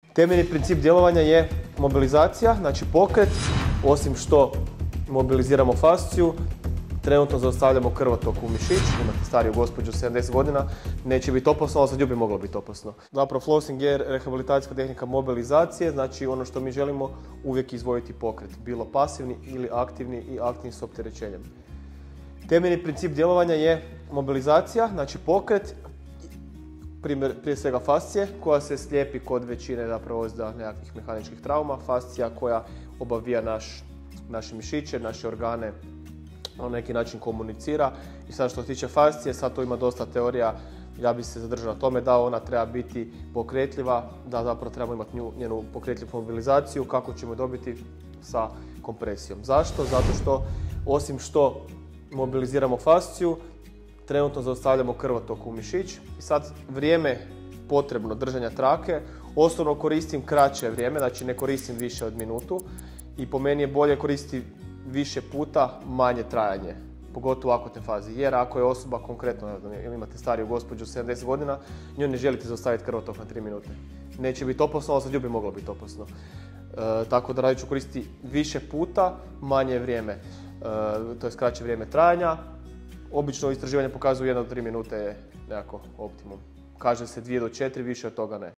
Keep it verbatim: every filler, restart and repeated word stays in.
Temeljni princip djelovanja je mobilizacija, znači pokret, osim što mobiliziramo fasciju, trenutno zaustavljamo krvotok u mišić, imate stariju gospođu sedamdeset godina, neće biti opasno, ali za nju bi moglo biti opasno. Zapravo flossing je rehabilitacijska tehnika mobilizacije, znači ono što mi želimo uvijek izdvojiti pokret, bilo pasivni ili aktivni i aktivni s opterećenjem. Temeljni princip djelovanja je mobilizacija, znači pokret, primjer, prije svega fascije koja se slijepi kod većine zapravo za nekakvih mehaničkih trauma, fascija koja obavija naš, naše mišiće, naše organe, na neki način komunicira. I sad što se tiče fascije, sad tu ima dosta teorija, ja bih se zadržao na tome da ona treba biti pokretljiva, da zapravo trebamo imati nju, njenu pokretljivu mobilizaciju, kako ćemo dobiti sa kompresijom. Zašto? Zato što osim što mobiliziramo fasciju, trenutno zaustavljamo krvotok u mišić i sad vrijeme potrebno držanja trake, osobno koristim kraće vrijeme, znači ne koristim više od minutu i po meni je bolje koristiti više puta manje trajanje, pogotovo u akutnoj fazi, jer ako je osoba konkretno, ili imate stariju gospođu sedamdeset godina, njoj ne želite zaustaviti krvotok na tri minute. Neće biti opasno, ali za nju bi moglo biti opasno. E, tako da radit ću koristiti više puta manje vrijeme, e, to je kraće vrijeme trajanja. Obično istraživanje pokazuju jedna do tri minute je nekako optimum. Kaže se dvije do četiri, više od toga ne.